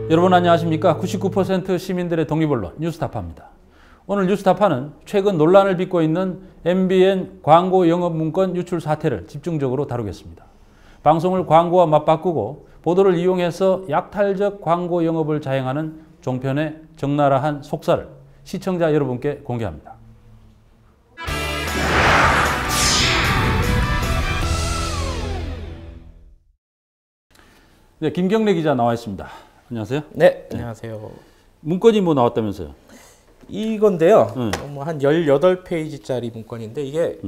여러분 안녕하십니까? 99% 시민들의 독립언론 뉴스타파입니다. 오늘 뉴스타파는 최근 논란을 빚고 있는 MBN 광고 영업 문건 유출 사태를 집중적으로 다루겠습니다. 방송을 광고와 맞바꾸고 보도를 이용해서 약탈적 광고 영업을 자행하는 종편의 적나라한 속사를 시청자 여러분께 공개합니다. 네, 김경래 기자 나와 있습니다. 안녕하세요. 네, 안녕하세요. 문건이 뭐 나왔다면서요? 이건데요. 한 18페이지짜리 문건인데 이게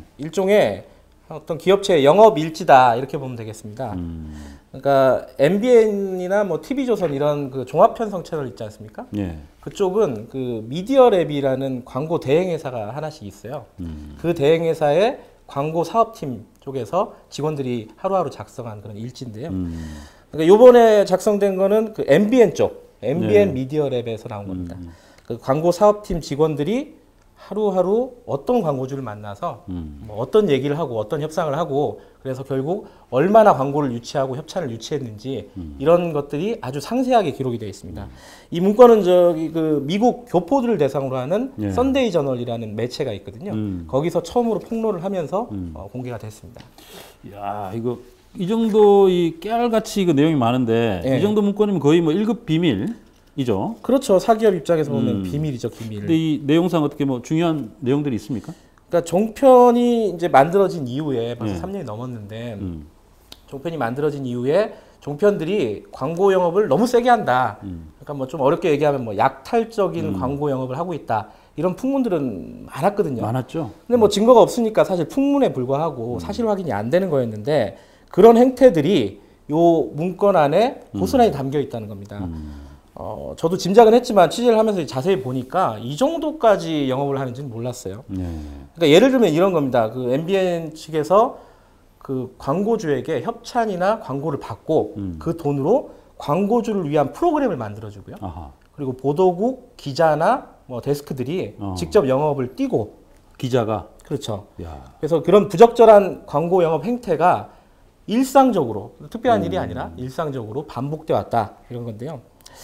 일종의 어떤 기업체의 영업 일지다 이렇게 보면 되겠습니다. 그러니까 MBN이나 뭐 TV조선 이런 그 종합편성 채널 있지 않습니까? 그쪽은 그 미디어랩이라는 광고 대행회사가 하나씩 있어요. 그 대행회사의 광고 사업팀 쪽에서 직원들이 하루하루 작성한 그런 일지인데요. 그러니까 요번에 작성된 거는 그 MBN 쪽, MBN 미디어랩에서 나온 겁니다. 그 광고 사업팀 직원들이 하루하루 어떤 광고주를 만나서 뭐 어떤 얘기를 하고 어떤 협상을 하고 그래서 결국 얼마나 광고를 유치하고 협찬을 유치했는지 이런 것들이 아주 상세하게 기록이 되어 있습니다. 이 문건은 저기 그 미국 교포들을 대상으로 하는 선데이 저널이라는 매체가 있거든요. 거기서 처음으로 폭로를 하면서 공개가 됐습니다. 야, 이거 이 정도 이 깨알같이 그 내용이 많은데 이 정도 문건이면 거의 뭐 1급 비밀이죠. 그렇죠. 사기업 입장에서 보면 비밀이죠, 비밀. 근데 이 내용상 어떻게 뭐 중요한 내용들이 있습니까? 그러니까 종편이 이제 만들어진 이후에 벌써 3년이 넘었는데 종편이 만들어진 이후에 종편들이 광고 영업을 너무 세게 한다. 그러니까 뭐 좀 어렵게 얘기하면 뭐 약탈적인 광고 영업을 하고 있다. 이런 풍문들은 많았거든요. 많았죠. 근데 뭐 증거가 없으니까 사실 풍문에 불과하고 사실 확인이 안 되는 거였는데 그런 행태들이 요 문건 안에 고스란히 담겨 있다는 겁니다. 저도 짐작은 했지만 취재를 하면서 자세히 보니까 이 정도까지 영업을 하는지는 몰랐어요. 그러니까 예를 들면 이런 겁니다. 그 MBN 측에서 그 광고주에게 협찬이나 광고를 받고 그 돈으로 광고주를 위한 프로그램을 만들어주고요. 그리고 보도국 기자나 뭐 데스크들이 직접 영업을 뛰고 기자가 그렇죠. 야. 그래서 그런 부적절한 광고 영업 행태가 일상적으로 특별한 일이 아니라 일상적으로 반복돼 왔다 이런 건데요.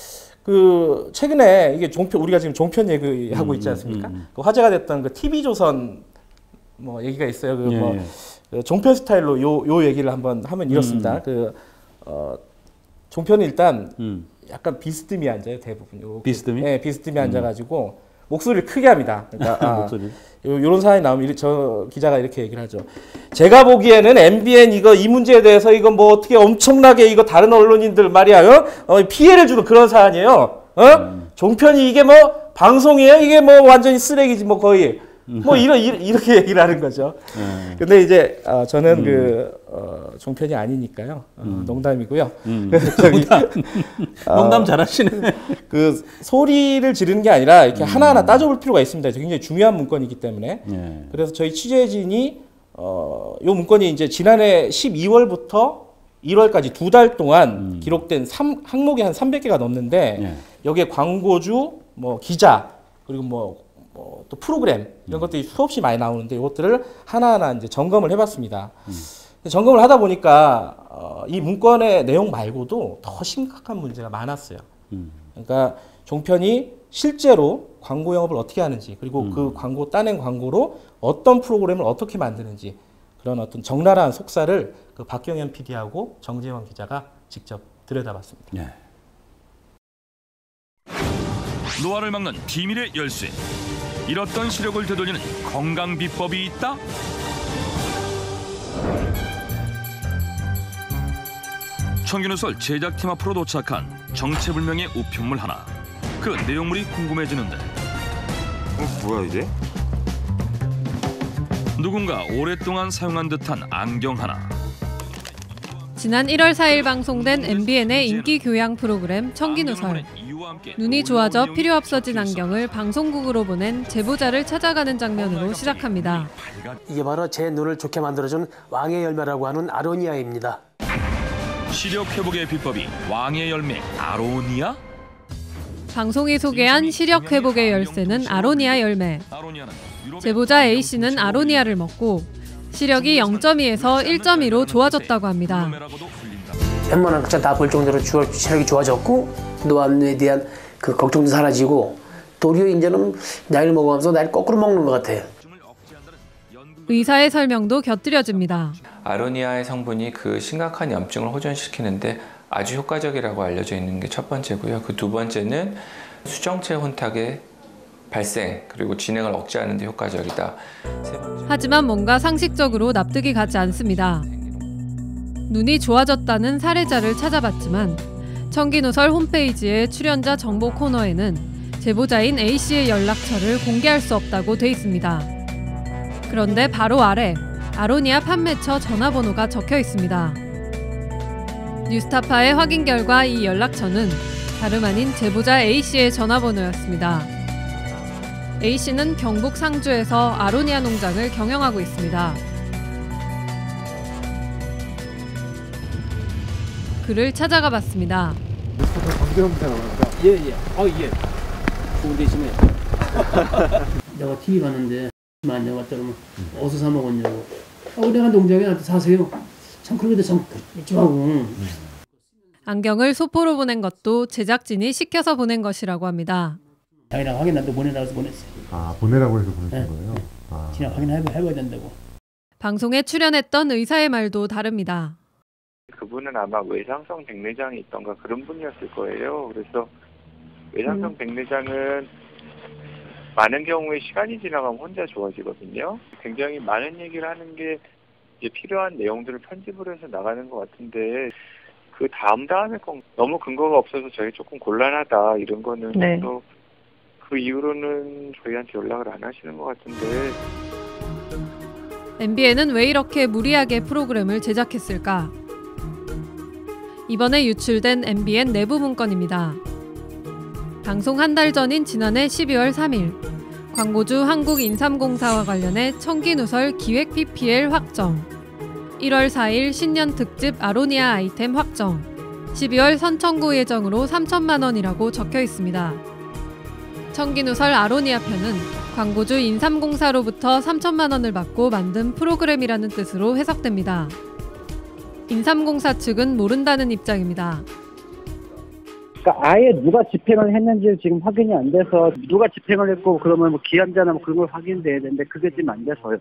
그 최근에 이게 종편 우리가 지금 종편 얘기하고 있지 않습니까? 그 화제가 됐던 그 TV조선 뭐 얘기가 있어요. 그 뭐 종편 스타일로 요 얘기를 한번 하면 이렇습니다. 종편은 일단 약간 비스듬히 앉아요, 대부분. 비스듬히? 네, 비스듬히 앉아가지고 목소리를 크게 합니다. 그러니까 목소리. 요런 사안이 나오면 저 기자가 이렇게 얘기를 하죠. 제가 보기에는 MBN 이 문제에 대해서 이거 뭐 어떻게 엄청나게 이거 다른 언론인들 말이야, 피해를 주는 그런 사안이에요. 종편이 이게 뭐 방송이에요? 이게 뭐 완전히 쓰레기지 뭐 거의. 뭐 이렇게 얘기를 하는 거죠. 근데 이제 저는 종편이 아니니까요. 농담이고요. 농담 잘하시네. 그 소리를 지르는 게 아니라 이렇게 하나하나 따져볼 필요가 있습니다. 굉장히 중요한 문건이기 때문에. 그래서 저희 취재진이 요 문건이 이제 지난해 12월부터 1월까지 2달 동안 기록된 항목이 한 300개가 넘는데 여기에 광고주, 뭐 기자, 그리고 또 프로그램 이런 것들이 수없이 많이 나오는데 이것들을 하나하나 이제 점검을 해봤습니다. 점검을 하다 보니까 이 문건의 내용 말고도 더 심각한 문제가 많았어요. 그러니까 종편이 실제로 광고 영업을 어떻게 하는지 그리고 그 광고 따낸 광고로 어떤 프로그램을 어떻게 만드는지 그런 어떤 적나라한 속사를 그 박경현 PD하고 정재원 기자가 직접 들여다봤습니다. 노화를 막는 비밀의 열쇠. 잃었던 시력을 되돌리는 건강 비법이 있다? 청기누설 제작팀 앞으로 도착한 정체불명의 우편물 하나. 그 내용물이 궁금해지는데 뭐야 이게? 누군가 오랫동안 사용한 듯한 안경 하나. 지난 1월 4일 방송된 MBN의 인기 교양 프로그램 청기누설. 눈이 좋아져 필요 없어진 안경을 방송국으로 보낸 제보자를 찾아가는 장면으로 시작합니다. 이게 바로 제 눈을 좋게 만들어준 왕의 열매라고 하는 아로니아입니다. 시력 회복의 비법이 왕의 열매 아로니아? 방송이 소개한 시력 회복의 열쇠는 아로니아 열매. 제보자 A씨는 아로니아를 먹고 시력이 0.2에서 1.2로 좋아졌다고 합니다. 웬만한 극장 다 볼 정도로 체력이 좋아졌고 노안에 대한 그 걱정도 사라지고 도리어 이제는 나이를 먹으면서 나이를 거꾸로 먹는 것 같아요. 의사의 설명도 곁들여집니다. 아로니아의 성분이 그 심각한 염증을 호전시키는데 아주 효과적이라고 알려져 있는 게 첫 번째고요. 그 두 번째는 수정체 혼탁의 발생 그리고 진행을 억제하는 데 효과적이다. 하지만 뭔가 상식적으로 납득이 가지 않습니다. 눈이 좋아졌다는 사례자를 찾아봤지만 청기누설 홈페이지의 출연자 정보 코너에는 제보자인 A씨의 연락처를 공개할 수 없다고 돼 있습니다. 그런데 바로 아래 아로니아 판매처 전화번호가 적혀 있습니다. 뉴스타파의 확인 결과 이 연락처는 다름 아닌 제보자 A씨의 전화번호였습니다. A씨는 경북 상주에서 아로니아 농장을 경영하고 있습니다. 그를 찾아가 봤습니다. 예. 좋은 대신에 내가 TV 봤는데 많이 나왔다 그러면 어디서 사 먹었냐고. 내가 농장에 나한테 사세요. 참 그런데 참 일찍하고. 안경을 소포로 보낸 것도 제작진이 시켜서 보낸 것이라고 합니다. 자기랑 확인한다고 보내라고 해서 보냈어요. 아, 보내라고 해서 보내신 거예요? 아. 지나 확인해봐야 된다고. 방송에 출연했던 의사의 말도 다릅니다. 그분은 아마 외상성 백내장이 있던가 그런 분이었을 거예요. 그래서 외상성 백내장은 많은 경우에 시간이 지나가면 혼자 좋아지거든요. 굉장히 많은 얘기를 하는 게 이제 필요한 내용들을 편집을 해서 나가는 것 같은데 그 다음에 건 너무 근거가 없어서 저희 조금 곤란하다 이런 거는 또 그 이후로는 저희한테 연락을 안 하시는 것 같은데. MBN은 왜 이렇게 무리하게 프로그램을 제작했을까? 이번에 유출된 MBN 내부 문건입니다. 방송 한 달 전인 지난해 12월 3일 광고주 한국인삼공사와 관련해 청기누설 기획 PPL 확정, 1월 4일 신년 특집 아로니아 아이템 확정, 12월 선청구 예정으로 3천만 원이라고 적혀 있습니다. 청기누설 아로니아 편은 광고주 인삼공사로부터 3천만 원을 받고 만든 프로그램이라는 뜻으로 해석됩니다. 인삼공사 측은 모른다는 입장입니다. 그러니까 아예 누가 집행을 했는지 지금 확인이 안 돼서 누가 집행을 했고 그러면 뭐 기한자나 뭐 그런 걸 확인돼야 되는데 그게 지금 안 돼서요.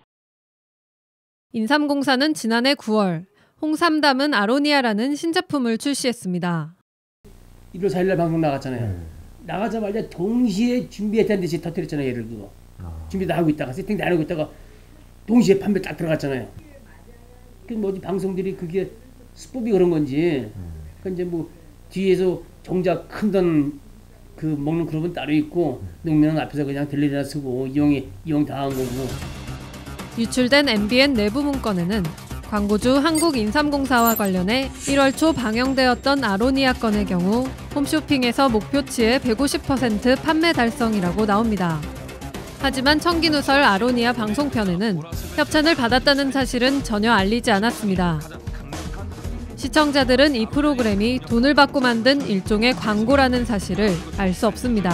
인삼공사는 지난해 9월 홍삼 담은 아로니아라는 신제품을 출시했습니다. 1월 4일날 방송 나갔잖아요. 나가자마자 동시에 준비했다는 듯이 터뜨렸잖아요. 예를 들어. 준비 다 하고 있다가 세팅 다 하고 있다가 동시에 판매 딱 들어갔잖아요. 그 뭐지 방송들이 그게 수법이 그런 건지 그 이제 뭐 뒤에서 정작 큰 돈 그 먹는 그룹은 따로 있고 농민은 앞에서 그냥 델리나 쓰고 이용 다 한 거고. 유출된 MBN 내부 문건에는 광고주 한국인삼공사와 관련해 1월 초 방영되었던 아로니아 건의 경우 홈쇼핑에서 목표치의 150% 판매 달성이라고 나옵니다. 하지만 청기누설 아로니아 방송편에는 협찬을 받았다는 사실은 전혀 알리지 않았습니다. 시청자들은 이 프로그램이 돈을 받고 만든 일종의 광고라는 사실을 알 수 없습니다.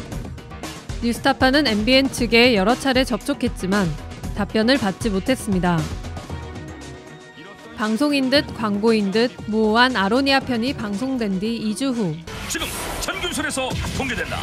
뉴스타파는 MBN 측에 여러 차례 접촉했지만 답변을 받지 못했습니다. 방송인 듯 광고인 듯 모호한 아로니아 편이 방송된 뒤 2주 후 지금 청기누설에서 공개된다.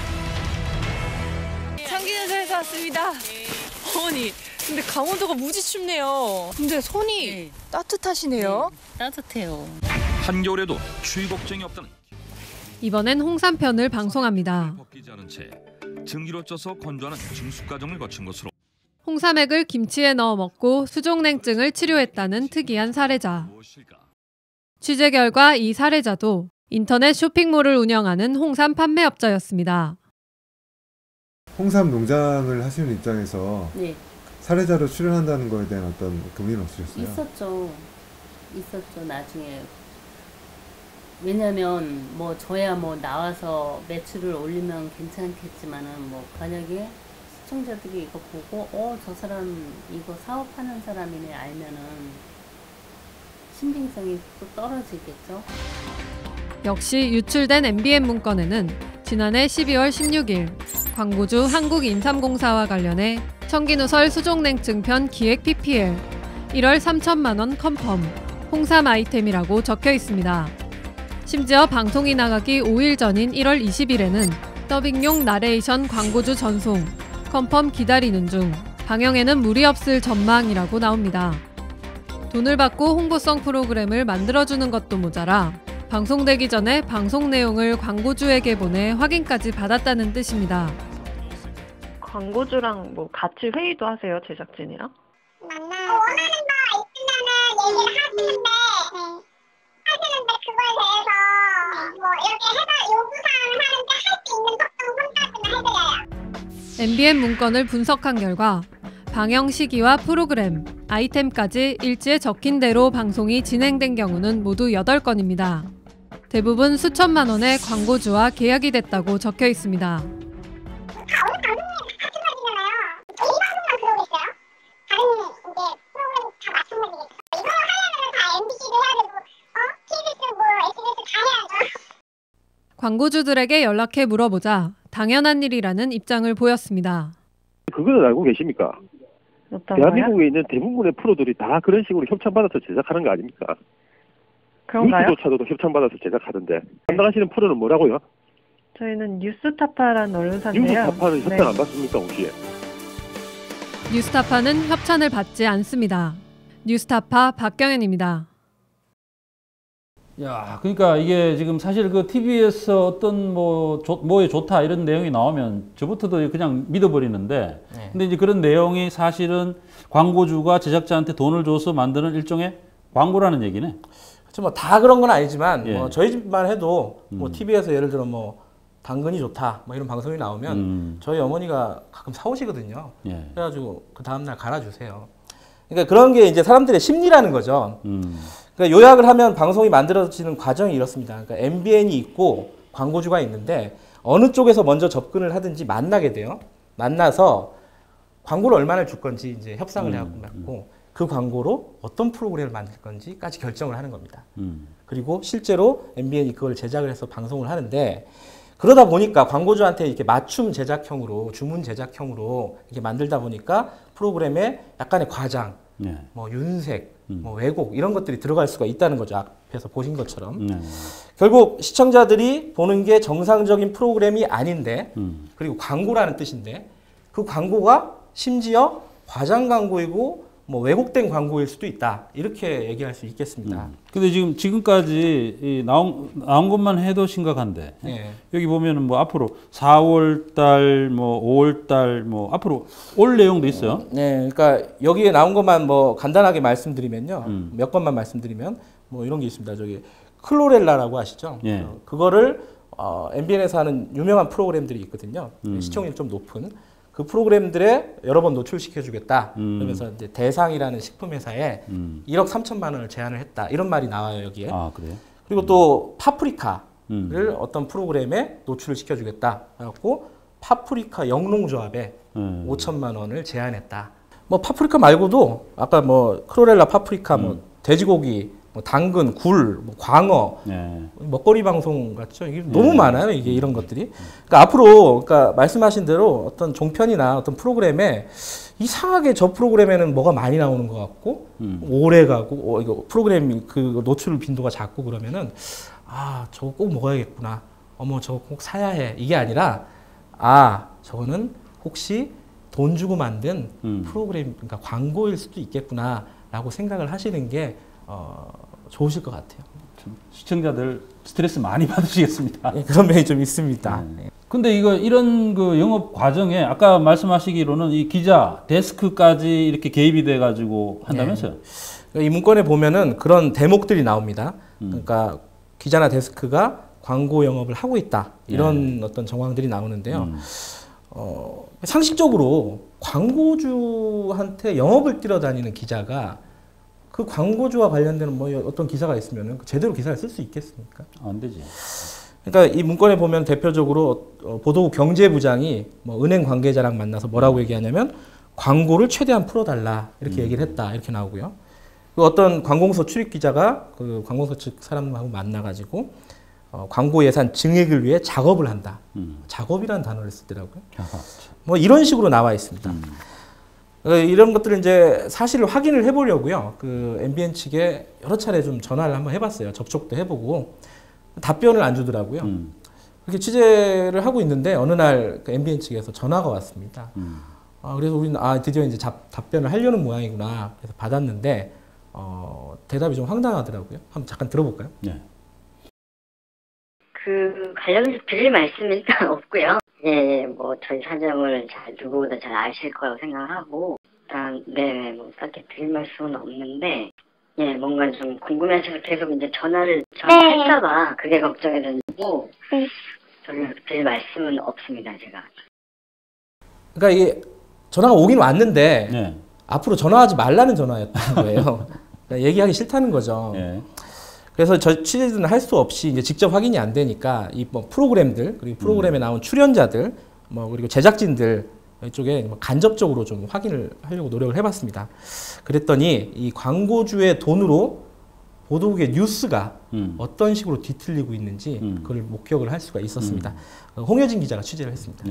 청기누설에서 왔습니다. 어머니, 근데 강원도가 무지 춥네요. 근데 손이 따뜻하시네요. 따뜻해요. 한겨울에도 추위 걱정이 없다는. 이번엔 홍삼 편을 방송합니다. 벗기지 않은 채 증기로 쪄서 건조하는 증수 과정을 거친 것으로. 홍삼액을 김치에 넣어 먹고 수족냉증을 치료했다는 특이한 사례자. 취재 결과 이 사례자도 인터넷 쇼핑몰을 운영하는 홍삼 판매업자였습니다. 홍삼 농장을 하시는 입장에서 네. 사례자로 출연한다는 거에 대한 어떤 고민은 없으셨어요? 있었죠. 나중에. 왜냐면 뭐 저야 뭐 나와서 매출을 올리면 괜찮겠지만은 뭐 만약에 시청자들이 이거 보고 저 사람 이거 사업하는 사람이네 알면은 신빙성이 또 떨어지겠죠. 역시 유출된 MBN 문건에는 지난해 12월 16일 광고주 한국인삼공사와 관련해 청기누설 수족냉증 편 기획 PPL 1월 3천만 원 컨펌, 홍삼 아이템이라고 적혀 있습니다. 심지어 방송이 나가기 5일 전인 1월 20일에는 더빙용 나레이션 광고주 전송, 컨펌 기다리는 중, 방영에는 무리 없을 전망이라고 나옵니다. 돈을 받고 홍보성 프로그램을 만들어주는 것도 모자라 방송되기 전에 방송 내용을 광고주에게 보내 확인까지 받았다는 뜻입니다. 광고주랑 뭐 같이 회의도 하세요, 제작진이랑? 원하는 거 있으면은 얘기를 하시는데 그거에 대해서 뭐 이렇게 해서 요구사항을 하는데 할 수 있는 속도 혼자서는 해드려요. MBN 문건을 분석한 결과 방영 시기와 프로그램, 아이템까지 일지에 적힌 대로 방송이 진행된 경우는 모두 8건입니다. 대부분 수천만 원의 광고주와 계약이 됐다고 적혀 있습니다. 광고주들에게 연락해 물어보자 당연한 일이라는 입장을 보였습니다. 그거는 알고 계십니까? 대한민국에 있는 대부분의 프로들이 다 그런 식으로 협찬받아서 제작하는 거 아닙니까? 그런가요? 뉴스조차도 협찬받아서 제작하던데. 담당하시는 프로는 뭐라고요? 저희는 뉴스타파라는 언론사인데요. 뉴스타파는 협찬 네. 안 받습니까 혹시? 뉴스타파는 협찬을 받지 않습니다. 뉴스타파 박경현입니다. 야, 그러니까 이게 지금 사실 그 TV에서 어떤 뭐에 좋다 이런 내용이 나오면 저부터도 그냥 믿어버리는데, 네. 근데 이제 그런 내용이 사실은 광고주가 제작자한테 돈을 줘서 만드는 일종의 광고라는 얘기네. 그렇죠. 뭐 다 그런 건 아니지만 예. 뭐 저희 집만 해도 뭐 TV에서 예를 들어 뭐 당근이 좋다 뭐 이런 방송이 나오면 저희 어머니가 가끔 사오시거든요. 예. 그래가지고 그 다음날 갈아주세요. 그러니까 그런 게 이제 사람들의 심리라는 거죠. 그러니까 요약을 하면 방송이 만들어지는 과정이 이렇습니다. 그러니까 MBN이 있고 광고주가 있는데 어느 쪽에서 먼저 접근을 하든지 만나게 돼요. 만나서 광고를 얼마나 줄 건지 이제 협상을 해갖고 그 광고로 어떤 프로그램을 만들 건지까지 결정을 하는 겁니다. 그리고 실제로 MBN이 그걸 제작을 해서 방송을 하는데, 그러다 보니까 광고주한테 이렇게 맞춤 제작형으로, 주문 제작형으로 이렇게 만들다 보니까 프로그램에 약간의 과장, 뭐 윤색, 뭐 왜곡 이런 것들이 들어갈 수가 있다는 거죠. 앞에서 보신 것처럼. 결국 시청자들이 보는 게 정상적인 프로그램이 아닌데, 그리고 광고라는 뜻인데 그 광고가 심지어 과장 광고이고 뭐 왜곡된 광고일 수도 있다, 이렇게 얘기할 수 있겠습니다. 근데 지금까지 나온 것만 해도 심각한데, 네. 여기 보면은 뭐 앞으로 4월달, 뭐 5월달, 뭐 앞으로 올 내용도 있어요. 네, 그러니까 여기에 나온 것만 뭐 간단하게 말씀드리면요, 몇 건만 말씀드리면 뭐 이런 게 있습니다. 저기 클로렐라라고 아시죠? 예. 그거를 MBN에서 하는 유명한 프로그램들이 있거든요. 시청률 좀 높은 그 프로그램들에 여러 번 노출시켜주겠다. 그러면서 이제 대상이라는 식품회사에 1억 3천만 원을 제안을 했다. 이런 말이 나와요, 여기에. 아, 그래요? 그리고 또 파프리카를 어떤 프로그램에 노출을 시켜주겠다. 그래갖고 파프리카 영농조합에 5천만 원을 제안했다. 뭐 파프리카 말고도 아까 뭐 크로렐라 파프리카, 뭐 돼지고기, 뭐 당근, 굴, 뭐 광어, 먹거리 방송 같죠. 이게 너무 많아요. 이게 이런 것들이. 그러니까 앞으로, 그러니까 말씀하신 대로 어떤 종편이나 어떤 프로그램에 이상하게 저 프로그램에는 뭐가 많이 나오는 것 같고 오래 가고 이거 프로그램이 그 노출 빈도가 작고 그러면은 아, 저거 꼭 먹어야겠구나. 어머, 저거 꼭 사야 해. 이게 아니라 아, 저거는 혹시 돈 주고 만든 프로그램, 그러니까 광고일 수도 있겠구나라고 생각을 하시는 게 좋으실 것 같아요. 시청자들 스트레스 많이 받으시겠습니다. 네, 그런 면이 좀 있습니다. 근데 이런 그 영업 과정에 아까 말씀하시기로는 이 기자 데스크까지 이렇게 개입이 돼 가지고 한다면서요? 이 문건에 보면은 그런 대목들이 나옵니다. 그러니까 기자나 데스크가 광고 영업을 하고 있다, 이런 어떤 정황들이 나오는데요. 상식적으로 광고주한테 영업을 뛰어다니는 기자가 그 광고주와 관련되는 뭐 어떤 기사가 있으면 제대로 기사를 쓸 수 있겠습니까? 안 되지. 그러니까 이 문건에 보면 대표적으로 보도국 경제부장이 뭐 은행 관계자랑 만나서 뭐라고 얘기하냐면 광고를 최대한 풀어달라, 이렇게 얘기를 했다, 이렇게 나오고요. 그 어떤 관공서 출입 기자가 그 관공서 측 사람하고 만나가지고 광고 예산 증액을 위해 작업을 한다. 작업이라는 단어를 쓰더라고요. 뭐 이런 식으로 나와 있습니다. 이런 것들을 이제 사실을 확인을 해보려고요. 그 MBN 측에 여러 차례 좀 전화를 한번 해봤어요. 접촉도 해보고 답변을 안 주더라고요. 그렇게 취재를 하고 있는데 어느 날 그 MBN 측에서 전화가 왔습니다. 그래서 우리는 드디어 이제 답변을 하려는 모양이구나. 그래서 받았는데 대답이 좀 황당하더라고요. 한번 잠깐 들어볼까요? 네. 그 관련해서 드릴 말씀은 일단 없고요. 예, 뭐 저희 사정을 누구보다 잘 아실 거라고 생각하고 일단 뭐 딱히 드릴 말씀은 없는데 예, 뭔가 좀 궁금해하셔서 계속 이제 전화를 할까봐 그게 걱정이 되고 저는 드릴 말씀은 없습니다, 제가. 그러니까 이게 전화가 오긴 왔는데 앞으로 전화하지 말라는 전화였던 거예요. 그러니까 얘기하기 싫다는 거죠. 그래서 저 취재진은 할 수 없이 이제 직접 확인이 안 되니까 이 뭐 프로그램들 그리고 프로그램에 나온 출연자들 뭐 그리고 제작진들 이쪽에 간접적으로 좀 확인을 하려고 노력을 해봤습니다. 그랬더니 이 광고주의 돈으로 보도국의 뉴스가 어떤 식으로 뒤틀리고 있는지 그걸 목격을 할 수가 있었습니다. 홍여진 기자가 취재를 했습니다.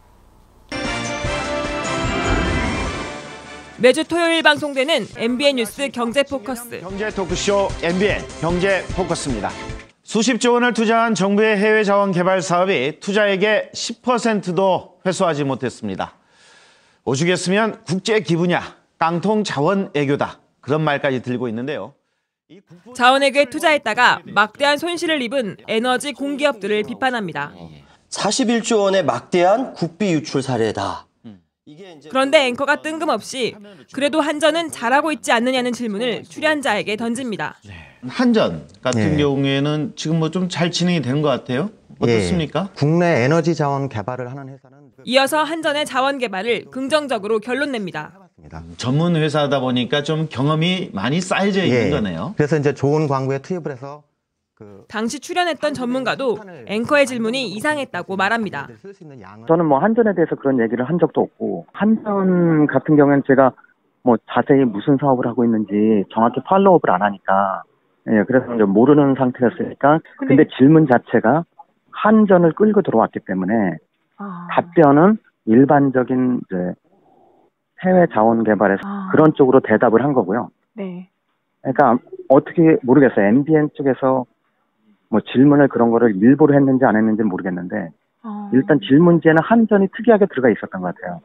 매주 토요일 방송되는 MBN 뉴스 경제 포커스. 경제 토크쇼 MBN 경제 포커스입니다. 수십조 원을 투자한 정부의 해외 자원 개발 사업이 투자액의 10%도 회수하지 못했습니다. 오죽했으면 국제 기부냐, 깡통 자원 애교다 그런 말까지 들고 있는데요. 자원액에 투자했다가 막대한 손실을 입은 에너지 공기업들을 비판합니다. 41조 원의 막대한 국비 유출 사례다. 그런데 앵커가 뜬금없이 그래도 한전은 잘하고 있지 않느냐는 질문을 출연자에게 던집니다. 한전 같은 경우에는 지금 뭐 좀 잘 진행이 되는 것 같아요. 어떻습니까? 국내 에너지 자원 개발을 하는 회사는 이어서 한전의 자원 개발을 긍정적으로 결론 냅니다. 전문 회사다 보니까 좀 경험이 많이 쌓여져 있는 거네요. 그래서 이제 좋은 광고에 투입을 해서 당시 출연했던 전문가도 앵커의 질문이 이상했다고 말합니다. 저는 뭐 한전에 대해서 그런 얘기를 한 적도 없고 한전 같은 경우는 제가 뭐 자세히 무슨 사업을 하고 있는지 정확히 팔로우업을 안 하니까 그래서 이제 모르는 상태였으니까 근데 질문 자체가 한전을 끌고 들어왔기 때문에 답변은 일반적인 이제 해외 자원 개발에서 그런 쪽으로 대답을 한 거고요. 네. 그러니까 어떻게 모르겠어요. MBN 쪽에서 뭐 질문을 그런 거를 일부러 했는지 안 했는지는 모르겠는데 일단 질문지에는 한전이 특이하게 들어가 있었던 것 같아요.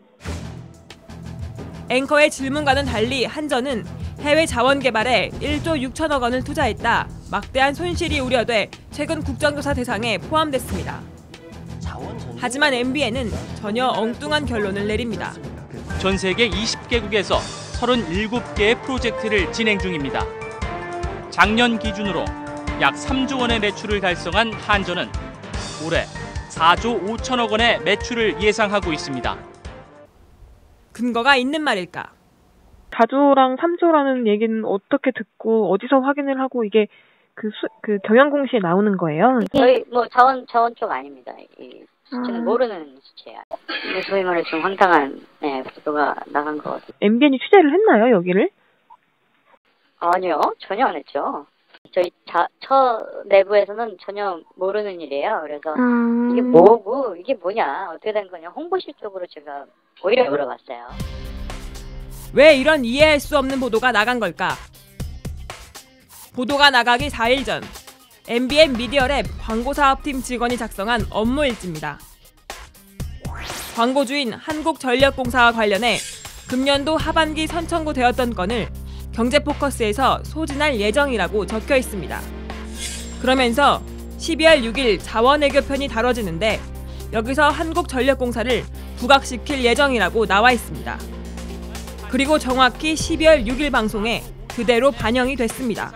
앵커의 질문과는 달리 한전은 해외 자원 개발에 1조 6천억 원을 투자했다. 막대한 손실이 우려돼 최근 국정조사 대상에 포함됐습니다. 하지만 MBN은 전혀 엉뚱한 결론을 내립니다. 전 세계 20개국에서 37개의 프로젝트를 진행 중입니다. 작년 기준으로 약 3조 원의 매출을 달성한 한전은 올해 4조 5천억 원의 매출을 예상하고 있습니다. 근거가 있는 말일까? 4조랑 3조라는 얘기는 어떻게 듣고 어디서 확인을 하고 이게 그 경영 공시에 나오는 거예요? 저희 뭐 자원 쪽 아닙니다. 이 수치는 모르는 수치예요. 소위 말해 좀 황당한 보도가 나간 것 같아요. MBN이 취재를 했나요, 여기를? 아니요, 전혀 안 했죠. 저희 내부에서는 전혀 모르는 일이에요. 그래서 이게 뭐고 이게 뭐냐 어떻게 된 거냐 홍보실 쪽으로 제가 오히려 물어봤어요. 왜 이런 이해할 수 없는 보도가 나간 걸까? 보도가 나가기 4일 전 MBN 미디어랩 광고사업팀 직원이 작성한 업무 일지입니다. 광고주인 한국전력공사와 관련해 금년도 하반기 선청구되었던 건을 경제포커스에서 소진할 예정이라고 적혀 있습니다. 그러면서 12월 6일 자원외교편이 다뤄지는데 여기서 한국전력공사를 부각시킬 예정이라고 나와 있습니다. 그리고 정확히 12월 6일 방송에 그대로 반영이 됐습니다.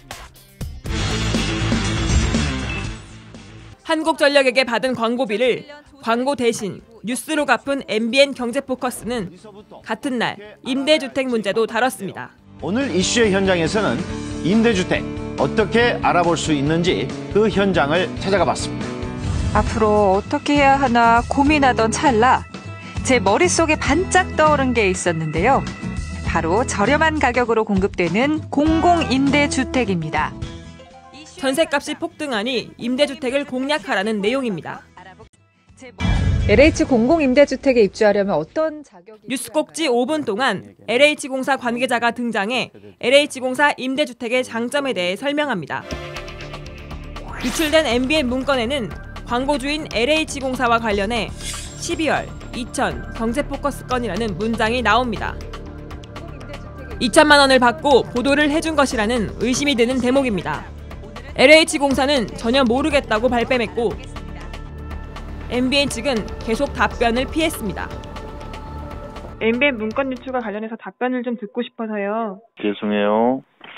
한국전력에게 받은 광고비를 광고 대신 뉴스로 갚은 MBN 경제포커스는 같은 날 임대주택 문제도 다뤘습니다. 오늘 이슈의 현장에서는 임대주택 어떻게 알아볼 수 있는지 그 현장을 찾아가 봤습니다. 앞으로 어떻게 해야 하나 고민하던 찰나 제 머릿속에 반짝 떠오른 게 있었는데요. 바로 저렴한 가격으로 공급되는 공공임대주택입니다. 전셋값이 폭등하니 임대주택을 공략하라는 내용입니다. LH 공공임대주택에 입주하려면 어떤 자격이 뉴스 꼭지 5분 동안 LH공사 관계자가 등장해 LH공사 임대주택의 장점에 대해 설명합니다. 유출된 MBN 문건에는 광고주인 LH공사와 관련해 12월 2000 경제포커스 건이라는 문장이 나옵니다. 2천만 원을 받고 보도를 해준 것이라는 의심이 드는 대목입니다. LH공사는 전혀 모르겠다고 발뺌했고 MBN 측은 계속 답변을 피했습니다. MBN 문건 유출과 관련해서 답변을 좀 듣고 싶어서요. 죄송해요.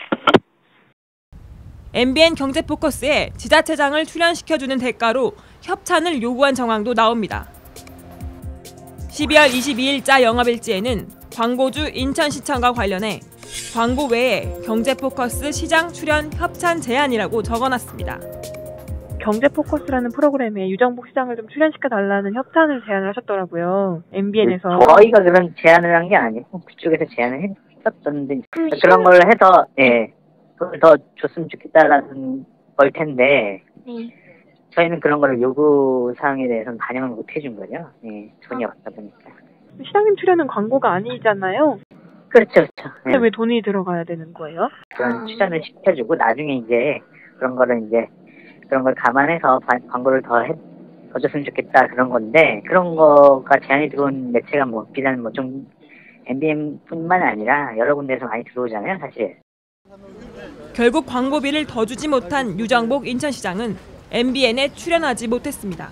MBN 경제포커스에 지자체장을 출연시켜주는 대가로 협찬을 요구한 정황도 나옵니다. 12월 22일자 영업일지에는 광고주 인천시청과 관련해 광고 외에 경제포커스 시장 출연 협찬 제안이라고 적어놨습니다. 경제포커스라는 프로그램에 유정복 시장을 좀 출연시켜달라는 협찬을 제안을 하셨더라고요. MBN에서. 저희가 그런 제안을 한 게 아니고 그쪽에서 제안을 했었던데 그런 걸 해서 돈을 더 줬으면 좋겠다라는 걸 텐데 저희는 그런 걸 요구사항에 대해서는 반영을 못 해준 거죠. 돈이 없다 보니까. 시장님 출연은 광고가 아니잖아요. 그렇죠. 근데 왜 돈이 들어가야 되는 거예요? 그런 출연을 시켜주고 나중에 이제 그런 걸 감안해서 광고를 더 줬으면 좋겠다 그런 건데 그런 거가 제안이 들어온 매체가 뭐 비단 뭐 좀 MBN뿐만 아니라 여러 군데에서 많이 들어오잖아요, 사실. 결국 광고비를 더 주지 못한 유정복 인천시장은 MBN에 출연하지 못했습니다.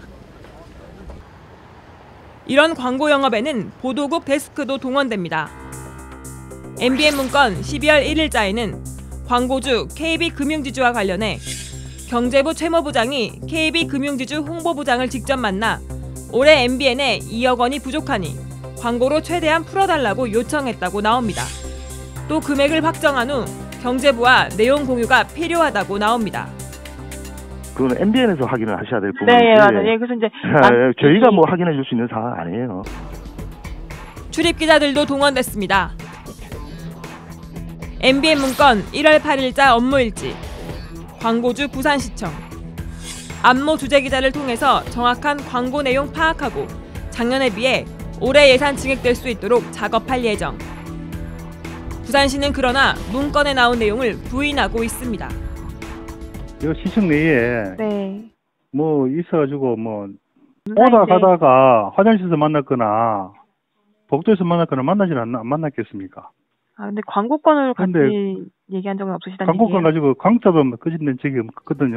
이런 광고 영업에는 보도국 데스크도 동원됩니다. MBN 문건 12월 1일자에는 광고주 KB금융지주와 관련해 경제부 최모부장이 KB금융지주 홍보부장을 직접 만나 올해 MBN에 2억 원이 부족하니 광고로 최대한 풀어달라고 요청했다고 나옵니다. 또 금액을 확정한 후 경제부와 내용 공유가 필요하다고 나옵니다. 그건 MBN에서 확인을 하셔야 될 부분이지. 네, 맞아요. 그래서 이제 저희가 뭐 확인해 줄 수 있는 사항 아니에요. 출입 기자들도 동원됐습니다. MBN 문건 1월 8일자 업무일지, 광고주 부산시청, 안모 주재기자를 통해서 정확한 광고 내용 파악하고 작년에 비해 올해 예산 증액될 수 있도록 작업할 예정. 부산시는 그러나 문건에 나온 내용을 부인하고 있습니다. 이거 시청 내에 뭐 있어가지고 뭐 오다 가다가 화장실에서 만났거나 복도에서 만났거나 안 만났겠습니까? 아 근데 광고권을 같이 얘기한 적은 없으시다는 광고권 얘기예요? 가지고 광잡은 거짓된 적이 없거든요.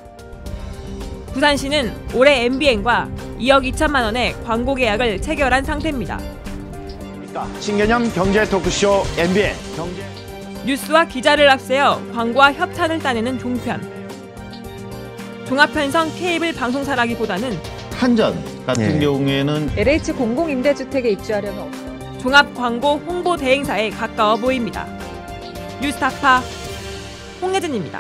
부산시는 올해 MBN과 2억 2천만 원의 광고 계약을 체결한 상태입니다. 신개념 경제 토크쇼 MBN 뉴스와 기자를 앞세워 광고와 협찬을 따내는 종편. 종합편성 케이블 방송사라기보다는 한전 같은 경우에는 LH 공공임대주택에 입주하려면 종합광고 홍보 대행사에 가까워 보입니다. 뉴스타파 홍예진입니다.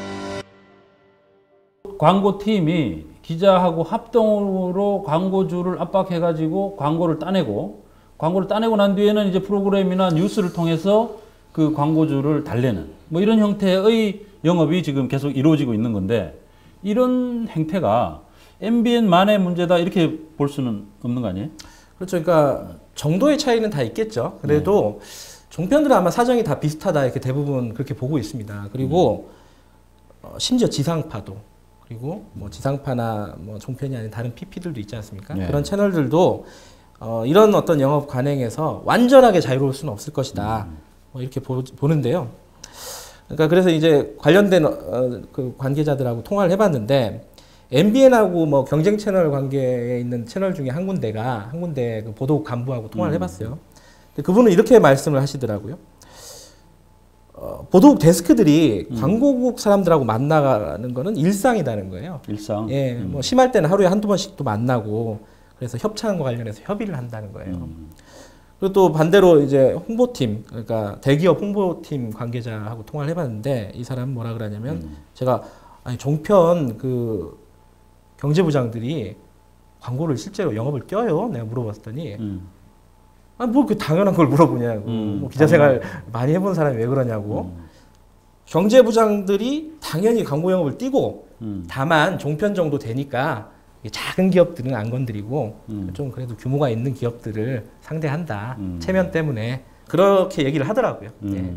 광고팀이 기자하고 합동으로 광고주를 압박해가지고 광고를 따내고 난 뒤에는 이제 프로그램이나 뉴스를 통해서 그 광고주를 달래는 뭐 이런 형태의 영업이 지금 계속 이루어지고 있는 건데 이런 행태가 MBN만의 문제다 이렇게 볼 수는 없는 거 아니에요? 그렇죠. 그러니까 정도의 차이는 다 있겠죠. 그래도 종편들은 아마 사정이 다 비슷하다 이렇게 대부분 그렇게 보고 있습니다. 그리고 심지어 지상파도 그리고 뭐 지상파나 뭐 종편이 아닌 다른 PP들도 있지 않습니까? 그런 채널들도 이런 어떤 영업 관행에서 완전하게 자유로울 수는 없을 것이다. 뭐 이렇게 보는데요. 그러니까 그래서 이제 관련된 그 관계자들하고 통화를 해봤는데 MBN하고 뭐 경쟁 채널 관계에 있는 채널 중에 한 군데 그 보도국 간부하고 통화를 해봤어요. 근데 그분은 이렇게 말씀을 하시더라고요. 보도국 데스크들이 광고국 사람들하고 만나는 거는 일상이라는 거예요. 일상. 예, 뭐 심할 때는 하루에 한두 번씩도 만나고 그래서 협찬과 관련해서 협의를 한다는 거예요. 그리고 또 반대로 이제 홍보팀, 그러니까 대기업 홍보팀 관계자하고 통화를 해봤는데 이 사람은 뭐라 그러냐면 제가 아니 종편 그 경제부장들이 광고를 실제로 영업을 껴요? 내가 물어봤더니 아, 뭐 그 당연한 걸 물어보냐고. 뭐 기자생활 많이 해본 사람이 왜 그러냐고. 경제부장들이 당연히 광고 영업을 띄고 다만 종편 정도 되니까 작은 기업들은 안 건드리고 좀 그래도 규모가 있는 기업들을 상대한다. 체면 때문에 그렇게 얘기를 하더라고요.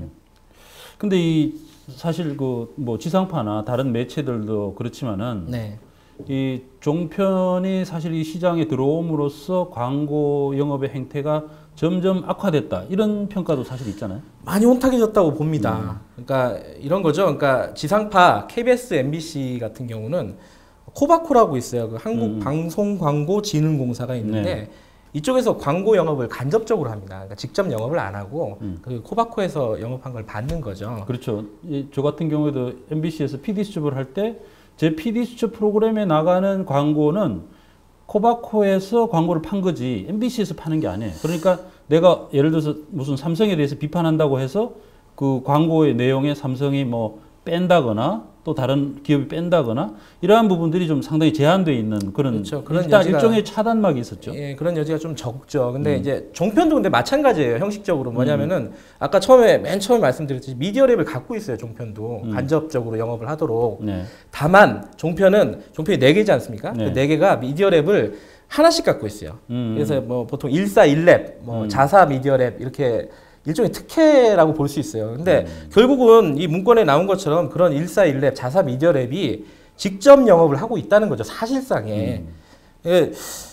근데 이 사실 그 뭐 지상파나 다른 매체들도 그렇지만은 네. 이 종편이 사실 이 시장에 들어옴으로써 광고 영업의 행태가 점점 악화됐다 이런 평가도 사실 있잖아요. 많이 혼탁해졌다고 봅니다. 그러니까 이런 거죠. 그러니까 지상파 KBS, MBC 같은 경우는 코바코라고 있어요. 그 한국방송광고진흥공사가 있는데 네. 이쪽에서 광고 영업을 간접적으로 합니다. 그러니까 직접 영업을 안 하고 그 코바코에서 영업한 걸 받는 거죠. 그렇죠. 저 같은 경우에도 MBC에서 PD 수첩을 할 때 제 PD 수첩 프로그램에 나가는 광고는 코바코에서 광고를 판 거지 MBC에서 파는 게 아니에요. 그러니까 내가 예를 들어서 무슨 삼성에 대해서 비판한다고 해서 그 광고의 내용에 삼성이 뭐 뺀다거나 또 다른 기업이 뺀다거나 이러한 부분들이 좀 상당히 제한되어 있는 그런, 그렇죠. 그런 일단 여지가, 일종의 차단막이 있었죠. 예, 그런 여지가 좀 적죠. 근데 이제 종편도 근데 마찬가지예요. 형식적으로 뭐냐면은 아까 맨 처음에 말씀드렸듯이 미디어랩을 갖고 있어요. 종편도 간접적으로 영업을 하도록. 네. 다만 종편이 4개지 않습니까? 네. 그 4개가 미디어랩을 하나씩 갖고 있어요. 그래서 뭐 보통 141랩, 뭐 자사 미디어랩 이렇게 일종의 특혜라고 볼 수 있어요. 근데 결국은 이 문건에 나온 것처럼 그런 141랩, 자사 미디어랩이 직접 영업을 하고 있다는 거죠. 사실상에. 예,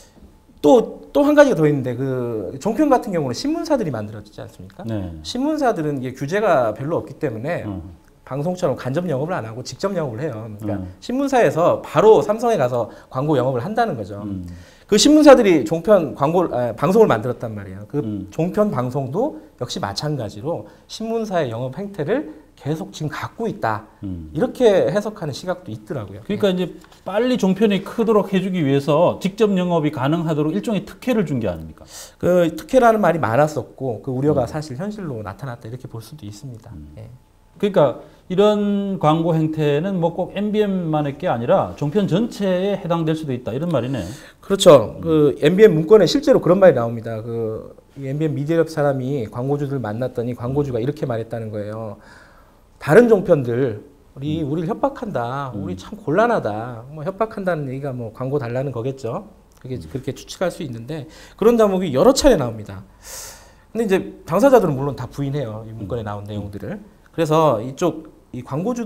또 한 가지가 더 있는데 그 종편 같은 경우는 신문사들이 만들어지지 않습니까? 네. 신문사들은 이게 규제가 별로 없기 때문에 방송처럼 간접 영업을 안 하고 직접 영업을 해요. 그러니까 신문사에서 바로 삼성에 가서 광고 영업을 한다는 거죠. 그 신문사들이 종편 방송을 만들었단 말이에요. 그 종편 방송도 역시 마찬가지로 신문사의 영업 행태를 계속 지금 갖고 있다. 이렇게 해석하는 시각도 있더라고요. 그러니까 이제 빨리 종편이 크도록 해주기 위해서 직접 영업이 가능하도록 일종의 특혜를 준 게 아닙니까? 그 특혜라는 말이 많았었고 그 우려가 사실 현실로 나타났다 이렇게 볼 수도 있습니다. 예. 그러니까 이런 광고 행태는 뭐 꼭 MBN만의 게 아니라 종편 전체에 해당될 수도 있다 이런 말이네요. 그렇죠. 그 MBN 문건에 실제로 그런 말이 나옵니다. 그 MBN 미디어랩 사람이 광고주들 만났더니 광고주가 이렇게 말했다는 거예요. 다른 종편들 우리를 협박한다. 우리 참 곤란하다. 뭐 협박한다는 얘기가 뭐 광고 달라는 거겠죠. 그렇게 추측할 수 있는데 그런 대목이 여러 차례 나옵니다. 근데 이제 당사자들은 물론 다 부인해요. 이 문건에 나온 내용들을. 그래서 이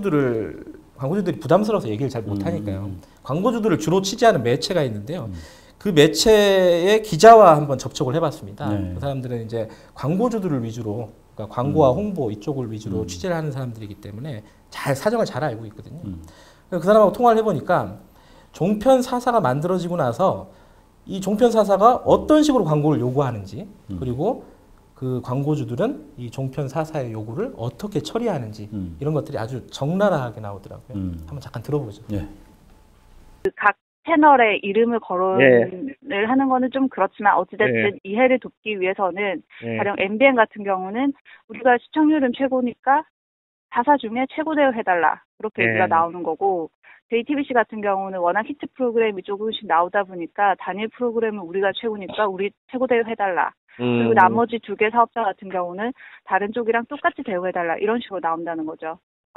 광고주들이 부담스러워서 얘기를 잘 못하니까요. 광고주들을 주로 취재하는 매체가 있는데요. 그 매체의 기자와 한번 접촉을 해봤습니다. 네. 그 사람들은 이제 광고주들을 위주로, 그러니까 광고와 홍보 이쪽을 위주로 취재를 하는 사람들이기 때문에 사정을 잘 알고 있거든요. 그 사람하고 통화를 해보니까 종편 사사가 만들어지고 나서 이 종편 사사가 어떤 식으로 광고를 요구하는지 그리고 그 광고주들은 이 종편 사사의 요구를 어떻게 처리하는지 이런 것들이 아주 적나라하게 나오더라고요. 한번 잠깐 들어보죠. 예. 각 채널의 이름을 거론을 하는 거는 좀 그렇지만 어찌됐든 이해를 돕기 위해서는 가령 MBN 같은 경우는 우리가 시청률은 최고니까 사사 중에 최고대로 해달라 그렇게 얘기가 나오는 거고 JTBC 같은 경우는 워낙 히트 프로그램이 조금씩 나오다 보니까 단일 프로그램은 우리가 최고니까 우리 최고대로 해달라. 그리고 나머지 2개 사업자 같은 경우는 다른 쪽이랑 똑같이 대우해달라 이런 식으로 나온다는 거죠.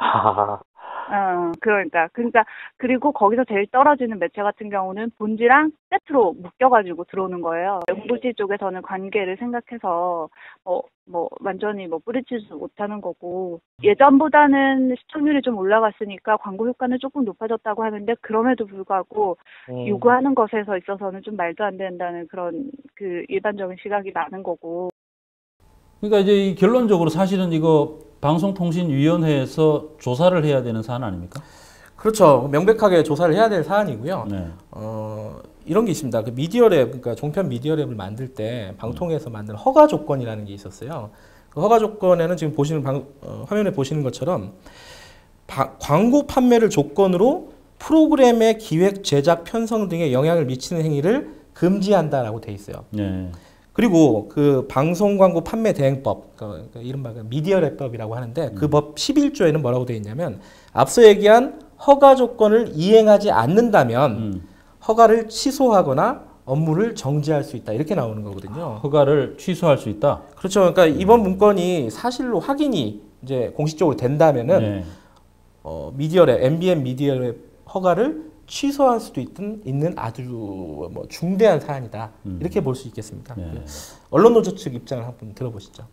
그러니까 그리고 거기서 제일 떨어지는 매체 같은 경우는 본지랑 세트로 묶여가지고 들어오는 거예요. MBC 쪽에서는 관계를 생각해서 완전히 뿌리치지 못하는 거고 예전보다는 시청률이 좀 올라갔으니까 광고 효과는 조금 높아졌다고 하는데 그럼에도 불구하고 요구하는 것에서 있어서는 좀 말도 안 된다는 그런 그 일반적인 시각이 나는 거고. 그러니까 이제 결론적으로 사실은 이거 방송통신위원회에서 조사를 해야 되는 사안 아닙니까? 그렇죠. 명백하게 조사를 해야 될 사안이고요. 이런 게 있습니다. 그 미디어랩, 그러니까 종편 미디어랩을 만들 때 방통위에서 만든 허가 조건이라는 게 있었어요. 그 허가 조건에는 지금 화면에 보시는 것처럼 광고 판매를 조건으로 프로그램의 기획, 제작, 편성 등에 영향을 미치는 행위를 금지한다라고 돼 있어요. 그리고 그 방송광고 판매 대행법, 그러니까 이른바 미디어랩법이라고 하는데 그 법 11조에는 뭐라고 되어 있냐면 앞서 얘기한 허가 조건을 이행하지 않는다면 허가를 취소하거나 업무를 정지할 수 있다 이렇게 나오는 거거든요. 허가를 취소할 수 있다. 그렇죠. 그러니까 이번 문건이 사실로 확인이 이제 공식적으로 된다면은 MBN 미디어랩 허가를 취소할 수도 있는 아주 뭐 중대한 사안이다. 이렇게 볼 수 있겠습니다. 언론노조 측 입장을 한번 들어보시죠.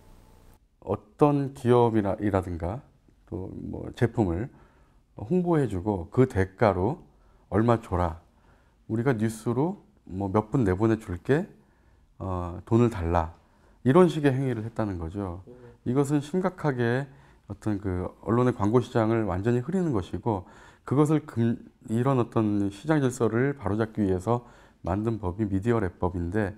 어떤 기업이라든가 또 뭐 제품을 홍보해주고 그 대가로 얼마 줘라. 우리가 뉴스로 뭐 몇 분 내보내 줄게 돈을 달라. 이런 식의 행위를 했다는 거죠. 이것은 심각하게 어떤 그 언론의 광고 시장을 완전히 흐리는 것이고 그것을 이런 어떤 시장 질서를 바로잡기 위해서 만든 법이 미디어랩법인데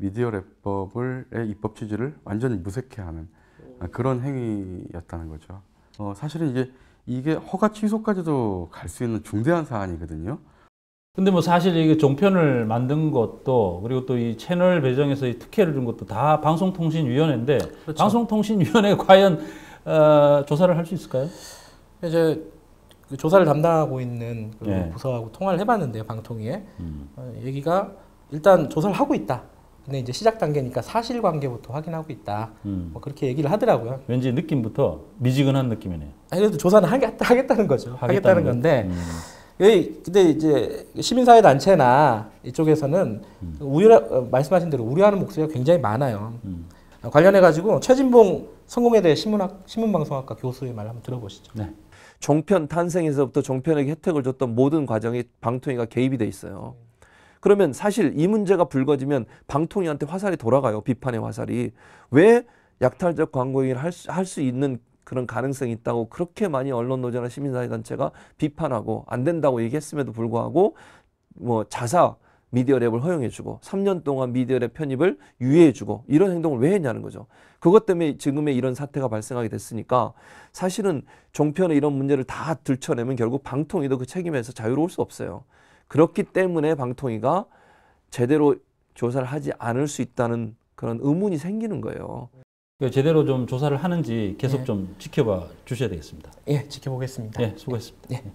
미디어랩법의 입법 취지를 완전히 무색해하는 그런 행위였다는 거죠. 사실은 이게 허가 취소까지도 갈 수 있는 중대한 사안이거든요. 근데 뭐 사실 이게 종편을 만든 것도 그리고 또 이 채널 배정에서 이 특혜를 준 것도 다 방송통신위원회인데 그렇죠. 방송통신위원회가 과연 조사를 할 수 있을까요? 이제 그 조사를 담당하고 있는 그 부서하고 통화를 해봤는데요, 방통위에 얘기가 일단 조사를 하고 있다. 근데 이제 시작 단계니까 사실관계부터 확인하고 있다. 뭐 그렇게 얘기를 하더라고요. 왠지 느낌부터 미지근한 느낌이네요. 아니, 그래도 조사는 하겠다는 거죠. 하겠다는 건데. 근데 이제 시민사회 단체나 이쪽에서는 말씀하신 대로 우려하는 목소리가 굉장히 많아요. 관련해 가지고 최진봉 성공회대 신문방송학과 교수의 말 한번 들어보시죠. 네. 종편 탄생에서부터 종편에게 혜택을 줬던 모든 과정이 방통위가 개입이 돼 있어요. 그러면 사실 이 문제가 불거지면 방통위한테 화살이 돌아가요. 비판의 화살이. 왜 약탈적 광고 행위를 할 수 있는 그런 가능성이 있다고 그렇게 많이 언론노조나 시민사회단체가 비판하고 안 된다고 얘기했음에도 불구하고 뭐 자사 미디어랩을 허용해주고 3년 동안 미디어랩 편입을 유예해주고 이런 행동을 왜 했냐는 거죠. 그것 때문에 지금의 이런 사태가 발생하게 됐으니까 사실은 종편의 이런 문제를 다 들춰내면 결국 방통위도 그 책임에서 자유로울 수 없어요. 그렇기 때문에 방통위가 제대로 조사를 하지 않을 수 있다는 그런 의문이 생기는 거예요. 제대로 좀 조사를 하는지 계속 좀 지켜봐 주셔야 되겠습니다. 예, 지켜보겠습니다. 예, 수고했습니다. 예.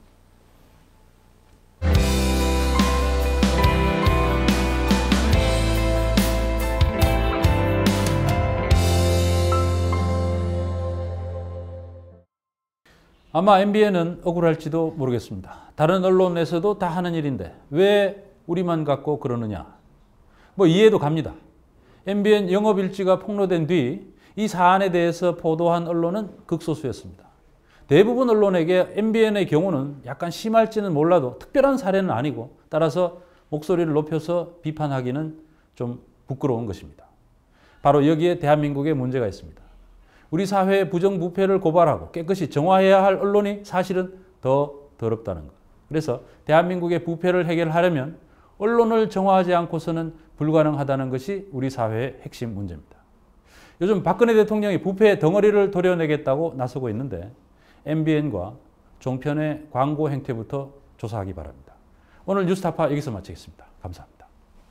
아마 MBN은 억울할지도 모르겠습니다. 다른 언론에서도 다 하는 일인데 왜 우리만 갖고 그러느냐. 뭐 이해도 갑니다. MBN 영업일지가 폭로된 뒤 이 사안에 대해서 보도한 언론은 극소수였습니다. 대부분 언론에게 MBN의 경우는 약간 심할지는 몰라도 특별한 사례는 아니고 따라서 목소리를 높여서 비판하기는 좀 부끄러운 것입니다. 바로 여기에 대한민국의 문제가 있습니다. 우리 사회의 부정부패를 고발하고 깨끗이 정화해야 할 언론이 사실은 더 더럽다는 것. 그래서 대한민국의 부패를 해결하려면 언론을 정화하지 않고서는 불가능하다는 것이 우리 사회의 핵심 문제입니다. 요즘 박근혜 대통령이 부패의 덩어리를 도려내겠다고 나서고 있는데 MBN과 종편의 광고 행태부터 조사하기 바랍니다. 오늘 뉴스타파 여기서 마치겠습니다. 감사합니다.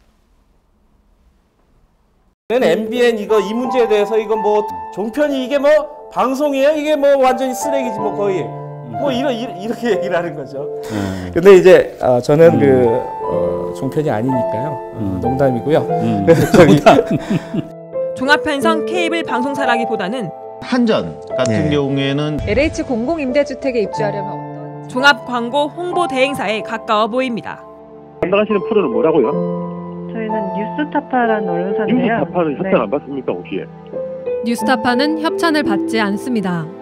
MBN 이 문제에 대해서 이거 뭐 종편이 이게 뭐 방송이에요? 이게 뭐 완전히 쓰레기지 뭐 거의 뭐 이렇게 얘기를 하는 거죠. 근데 이제 저는 종편이 아니니까요. 농담이고요. 종합편성 케이블 방송사라기보다는 한전 같은 경우에는 LH 공공임대주택에 입주하려면 어떤 종합광고 홍보 대행사에 가까워 보입니다. 담당하시는 프로는 뭐라고요? 저희는 뉴스타파라는 언론사인데요. 뉴스타파는 협찬 안 받습니까 혹시? 뉴스타파는 협찬을 받지 않습니다.